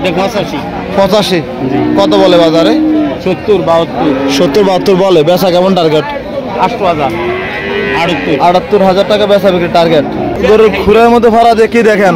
85 কত বলে বাজারে? 70-72 বলে। বেচা কেমন টার্গেট? 78,000 টাকা বেচা বিক্রি টার্গেট। গরুর খুরের মধ্যে ভাড়া দিয়ে কি দেখেন?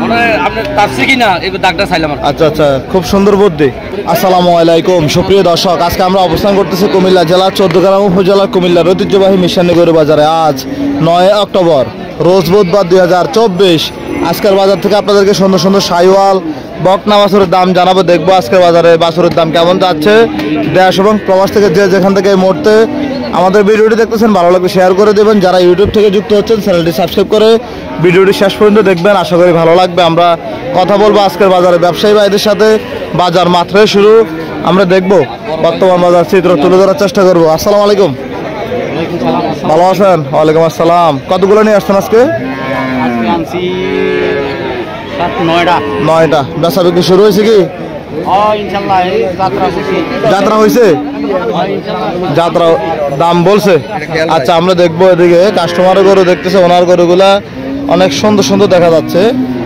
আচ্ছা আচ্ছা, খুব সুন্দর বুদ্ধি। আসসালামু আলাইকুম সুপ্রিয় দর্শক, আজকে আমরা অবস্থান করতেছি কুমিল্লা জেলার 14 গ্রাম উপজেলার কুমিল্লার ঐতিহ্যবাহী মিশানি গরু বাজারে। আজ 9 অক্টোবর, রোজ বুধবার 2024। আজকের বাজার থেকে আপনাদেরকে সুন্দর সুন্দর শাহিওয়াল বকনা বাছুরের দাম জানাবো। দেখবো আজকের বাজারে বাছুরের দাম কেমন যাচ্ছে। দেশ এবং প্রবাস থেকে যে যেখান থেকে এই মুহূর্তে আমাদের ভিডিওটি দেখতেছেন, ভালো লাগবে শেয়ার করে দেবেন। যারা ইউটিউব থেকে যুক্ত হচ্ছেন, চ্যানেলটি সাবস্ক্রাইব করে ভিডিওটি শেষ পর্যন্ত দেখবেন, আশা করি ভালো লাগবে। আমরা কথা বলবো আজকের বাজারে ব্যবসায়ী ভাইদের সাথে। বাজার মাত্রই শুরু, আমরা দেখবো বর্তমান বাজার চিত্র তুলে ধরার চেষ্টা করবো। আসসালামু আলাইকুম, ভালো আছেন? ওয়ালাইকুম আসসালাম। কতগুলো নিয়ে আসছেন আজকে? 9টা। বেচা বিক্রি শুরু হয়েছে কি? যাত্রা হয়েছে, যাত্রা দাম বলছে। আচ্ছা, আমরা দেখবো এদিকে কাস্টমারের গরু দেখতেছে, ওনার গরুগুলা অনেক সুন্দর সুন্দর দেখা যাচ্ছে।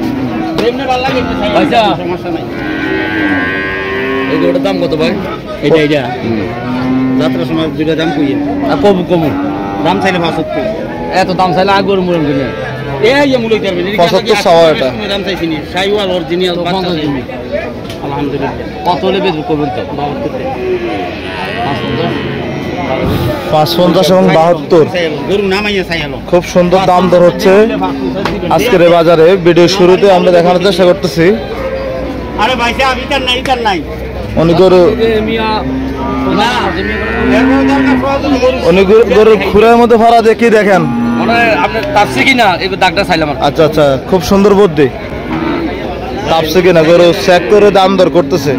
দাম কত ভাই? এটা যাত্রার সময় দুইটা দাম কম দাম চাইলে 75। এত দাম চাইলে আর গরু মুরম কিনে এই মূল্য করবেন 75 চাওয়া। এটা দাম চাইছি নি শাইওয়াল অরিজিনাল আলহামদুলিল্লাহ। কত হলে বের করবেন তো? 55 এবং 72 গরু নামাইয়া চাইলো। খুব সুন্দর দাম দর হচ্ছে আজকের এই বাজারে। ভিডিও শুরুতে আমরা দেখানোর চেষ্টা করতেছি। আরে ভাই সাহেব ইতার নাই উনি গরু গরুর খুরের মধ্যে ভাড়া দিয়ে কি দেখেন? আচ্ছা আচ্ছা, খুব সুন্দর বুদ্ধি। তাপসে কিনা গরু চেক করে দাম দর করতেছে।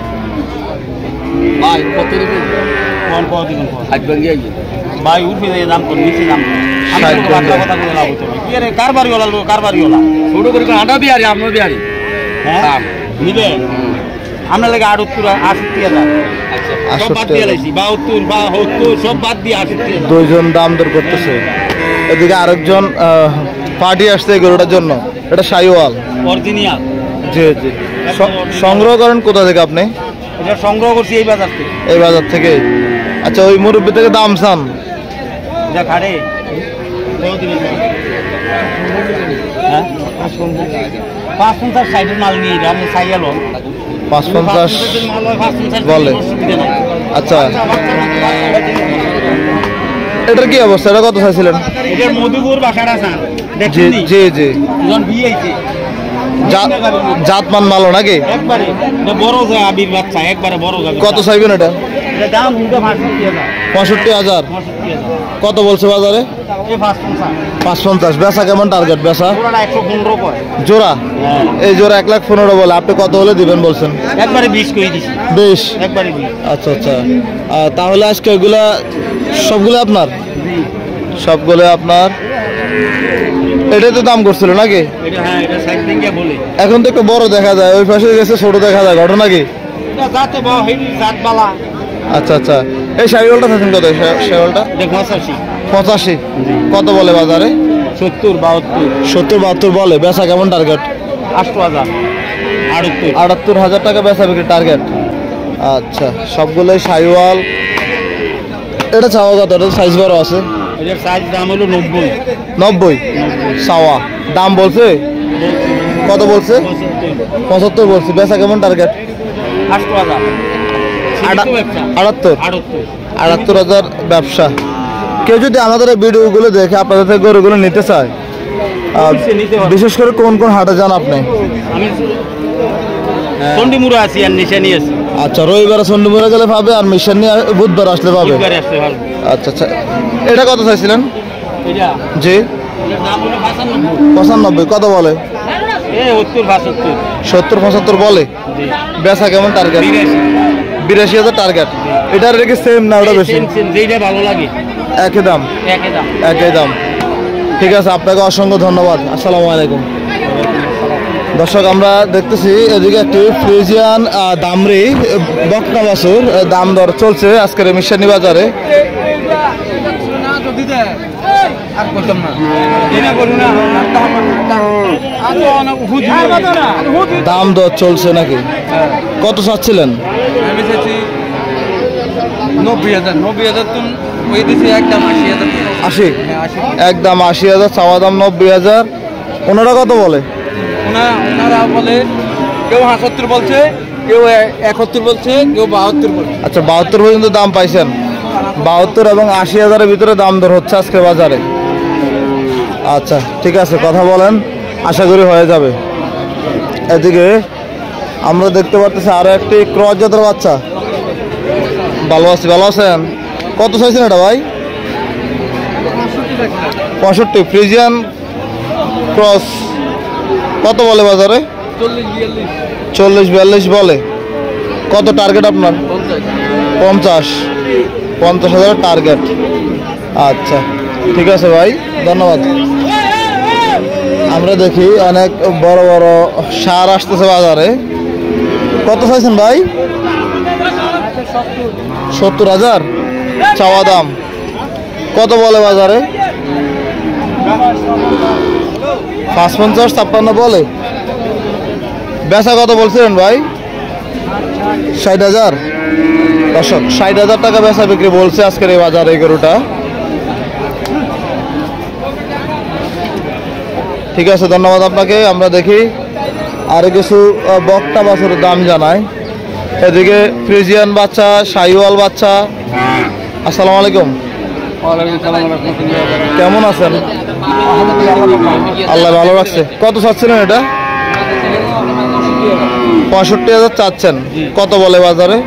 আমরা লাগে 68,000 দুইজন দাম দর করতেছে। এদিকে আরেকজন পার্টি আসছে এই গরুটার জন্য। এটা শাহিওয়াল অরিজিনাল। জি জি। সংগ্রহ করেন কোথা থেকে আপনি? এটা সংগ্রহ করছি এই বাজার থেকে। এই বাজার থেকে। আচ্ছা, ওই মুরব্বী থেকে দাম চান? যা খাড়ে 55 সাইডের মাল নিয়ে আমি চাইয়াল 55 বলে। আচ্ছা, এটার কি অবস্থা? এটা কত চাইছিলেন? এটার মধুপুর বাসাটা চান। জি জি জি। বিয়ে হয়েছে জাতমান ভালো নাকি? একবারে বড় আবির বাচ্চা, একবারে বড়। কত চাইবেন এটা? দাম 65,000। কত বলছে বাজারে? 55। বেচা কেমন টার্গেট? বেচা 115 জোড়া। এই জোড়া 1,15,000 বলে। আপনি কত হলে দিবেন বলছেন? একবারে 20 করে দিছি। 20 একবারে 20। আচ্ছা আচ্ছা। তাহলে আজকে এগুলা সবগুলো আপনার? সবগুলো আপনার। এটাই তো দাম করছিল নাকি? এখন তো একটু বড় দেখা যায়, ওই পাশে গেছে ছোট দেখা যায়, ঘটনা কি? আচ্ছা আচ্ছা। এই শাহিওয়ালটা থাকেন কত? শাহিওয়ালটা 85 কত বলে বাজারে? 70-72 বলে। বেচা কেমন টার্গেট? 78,000 টাকা বেচা বিক্রি টার্গেট। আচ্ছা, সবগুলোই শাহিওয়াল। এটা চাওয়া কত? এটা সাইজ বড় আছে। এটার সাইজ দাম হলো 90 চাওয়া। দাম বলছে কত? বলছে 75 বলছে। বেচা কেমন টার্গেট? 78,000 ব্যবসা। কেউ যদি আমাদের এই ভিডিওগুলো দেখে আপনাদের থেকে গরুগুলো নিতে চায়, বিশেষ করে কোন কোন হাটে যান আপনি? চন্ডিমুড়া আছি আর নিশানি আছে। আচ্ছা, রবিবার চন্ডিমুড়া গেলে পাবে, আর মিশন নিয়ে বুধবার আসলে পাবে। আচ্ছা আচ্ছা। এটা কত চাইছিলেন? জি 95 কত বলে? 70-75 বলে। বেচা কেমন টার্গেট? 82,000 টার্গেট। এটার রেখে সেম না ওটা বেশি? ভালো লাগে, একই দাম। ঠিক আছে, আপনাকে অসংখ্য ধন্যবাদ। আসসালামু আলাইকুম। দর্শক, আমরা দেখতেছি এদিকে একটি ফ্রিজিয়ান দামরি বকনা বাছুর দাম দর চলছে আজকের মিশানি বাজারে। আর করতাম না দিনে করু না দাম দর চলছে নাকি? কত চাচ্ছিলেন? আমি চাচ্ছি 90,000 90,000 তুমি ওই দিছি একদম 80,000 80? হ্যাঁ 80 একদম 80,000, চাওয়া দাম 90,000। ওনারা কত বলে? ওনারা বলে কেউ 75 বলছে, কেউ 71 বলছে, কেউ 72 বলছে। আচ্ছা, 72 পর্যন্ত দাম পাইছেন? 72 এবং 80,000-এর ভিতরে দাম দর হচ্ছে আজকে বাজারে। আচ্ছা ঠিক আছে, কথা বলেন, আশা করি হয়ে যাবে। এদিকে আমরা দেখতে পাচ্ছি আরো একটি ক্রস জাতের বাচ্চা। ভালো আছি, ভালো আছেন? কত চাইছেন এটা ভাই? 65 ফ্রিজিয়ান ক্রস। কত বলে বাজারে? 40-42 বলে। কত টার্গেট আপনার? 50,000 টার্গেট। আচ্ছা ঠিক আছে ভাই, ধন্যবাদ। আমরা দেখি অনেক বড় বড় সার আসতেছে বাজারে। কত চাইছেন ভাই? 70,000 চাওয়া দাম। কত বলে বাজারে? 55-56 বলে। বেচা কত বলছিলেন ভাই? 60,000। দর্শক, 60,000 টাকা বেচা বিক্রি বলছে আজকের এই বাজারে এই গরুটা। ঠিক আছে, ধন্যবাদ আপনাকে। আমরা দেখি আরো কিছু বকটা বাছুরের দাম জানাই। এদিকে ফ্রিজিয়ান বাচ্চা, শাহিওয়াল বাচ্চা। আসসালামু আলাইকুম, কেমন আছেন? আল্লাহ ভালো রাখছে। কত চাচ্ছিলেন এটা? 65,000 চাচ্ছেন। কত বলে বাজারে?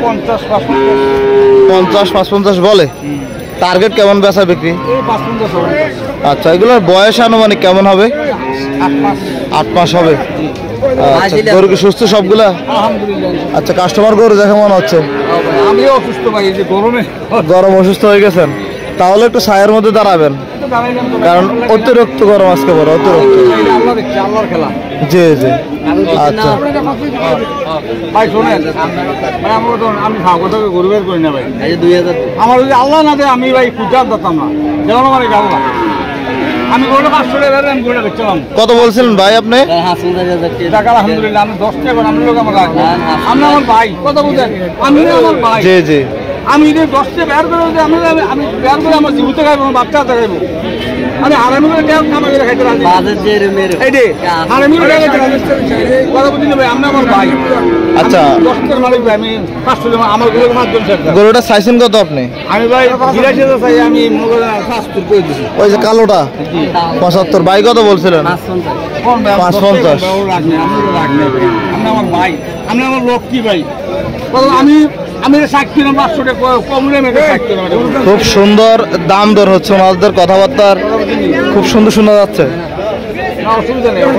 50-55 বলে। টার্গেট কেমন বেচা বিক্রি? আচ্ছা, এগুলোর বয়স আনুমানিক কেমন হবে? 8 মাস হবে। আচ্ছা, গরু কি সুস্থ সবগুলা? আচ্ছা, কাস্টমার গরু দেখে মনে হচ্ছে। আমিও অসুস্থ ভাই, এই যে গরমে গরম অসুস্থ হয়ে গেছেন, তাহলে একটু ছায়ের মধ্যে দাঁড়াবেন, কারণ অতিরিক্ত গরম আজকে বড় অতিরিক্ত। আল্লাহর খেলা। জি জি। আচ্ছা ভাই শোনেন, ভাই আমি ভাগো থেকে গরু বের করি না ভাই। 2000 আমার যদি আল্লাহ না দেয় আমি ভাই পূজার দিতাম না, যেমন আমার যাবো না। আমি গরুটা 500 টাকা আমি গরুটা বেচলাম। কত বলছিলেন ভাই আপনি? টাকা আলহামদুলিল্লাহ, আমি 10 টাকা আমি লোক আমার আপনি আমার ভাই কথা বুঝেন, আমি আমার ভাই। জি জি। আমি যদি 10 টাকা বের করে আমি বের করে আমার জীবিত খাইবো, আমার বাচ্চা খাইবো। আমি হারামি করে টাকা কামাই করে খাইতে রাজি। এই যে হারামি করে খাইতে রাজি। কথা বুঝলি ভাই, আপনি আমার ভাই। আচ্ছা, 10 টাকার মালিক ভাই, আমি 500 টাকা আমার গরুর মাধ্যম শেখা। গরুটা চাইছেন কত আপনি? আমি ভাই 82 চাই, আমি মনে করেন 70 করে দিছি। ওই যে কালোটা 75, ভাই কত বলছিলেন? 550। আপনি আমার ভাই, আপনি আমার লক্ষ্মী ভাই। আমি আমি 60 না 500 টাকা কম রেমে 60 টাকা। খুব সুন্দর দাম দর হচ্ছে, ওনাদের কথাবার্তার খুব সুন্দর শোনা যাচ্ছে। না অসুবিধা নেই,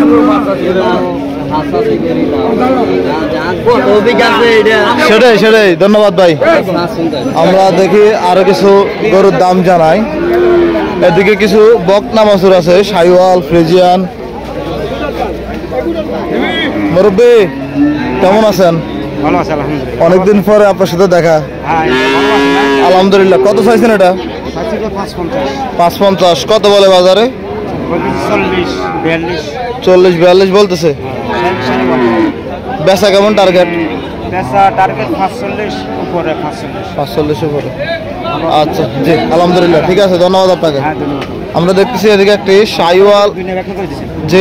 সেটাই সেটাই, ধন্যবাদ ভাই। আমরা দেখি আরো কিছু গরুর দাম জানাই। এদিকে কিছু বকনা বাছুর আছে, শাহিওয়াল, ফ্রিজিয়ান। মুরব্বি কেমন আছেন? ভালো আছে আলহামদুলিল্লাহ। অনেকদিন পরে আপনার সাথে দেখা। আলহামদুলিল্লাহ। কত চাইছেন এটা? 550। কত বলে বাজারে? 40-42 বলতেছে। বেচা কেমন টার্গেট? টার্গেট 45 উপরে, 45 উপরে। আচ্ছা জি, আলহামদুলিল্লাহ, ঠিক আছে, ধন্যবাদ আপনাকে। আমরা দেখতেছি এদিকে একটি শাহিওয়াল। জি,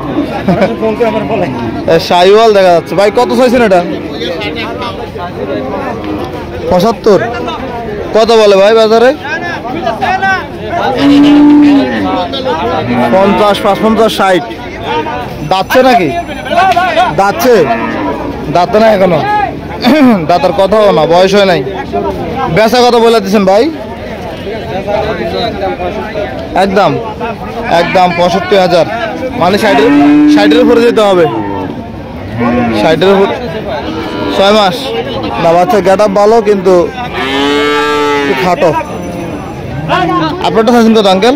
শাহিওয়াল দেখা যাচ্ছে। ভাই কত চাইছেন এটা? 75। কত বলে ভাই বাজারে? 50, 55, 60। দাঁতছে নাকি? দাঁতছে? দাঁতে না এখনো, দাঁতার কথাও না, বয়স হয় নাই। বেচা কত বলে দিচ্ছেন ভাই? একদম একদম 65,000, মানে 60-এর উপরে যেতে হবে। 60-এর উপর 6 মাস না, বাচ্চা গেট আপ ভালো কিন্তু খাটো। আপনারটা চাইছেন কত আঙ্কেল?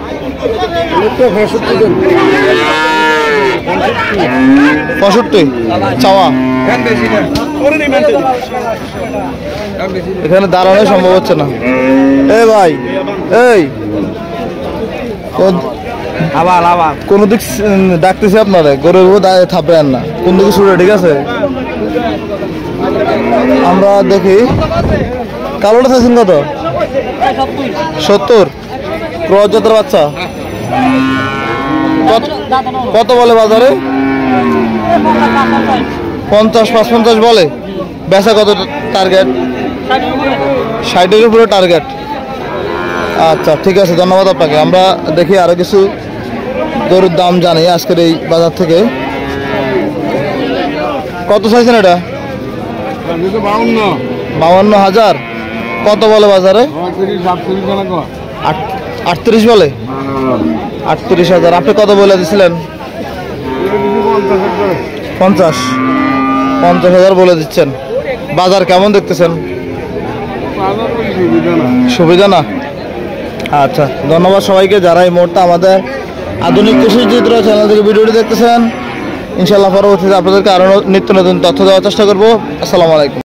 65 চাওয়া। এখানে দাঁড়ানো সম্ভব হচ্ছে না। এই ভাই, এই আবার আবার কোন দিক ডাকতেছি আপনারা গরুর থাপড়েন না, কোন দিকে ছুটে, ঠিক আছে? আমরা দেখি কালোটা চাইছেন কত? 70। ক্রস জাতের বাচ্চা কত বলে বাজারে? 50-55 বলে। বেচা কত টার্গেট? 60-এর উপরে টার্গেট। আচ্ছা ঠিক আছে, ধন্যবাদ আপনাকে। আমরা দেখি আরো কিছু গরুর দাম জানি আজকের এই বাজার থেকে। কত চাইছেন এটা? 52,000। কত বলে বাজারে? 38 বলে। 38,000। আপনি কত বলে দিছিলেন? 50,000 বলে দিচ্ছেন। বাজার কেমন দেখতেছেন? সুবিধা না। আচ্ছা, ধন্যবাদ সবাইকে যারা এই মুহূর্তে আমাদের আধুনিক কৃষি চিত্র চ্যানেল থেকে ভিডিওটি দেখতেছেন। ইনশাআল্লাহ পরবর্তীতে আপনাদেরকে আরো নিত্য নতুন তথ্য দেওয়ার চেষ্টা করবো। আসসালামু আলাইকুম।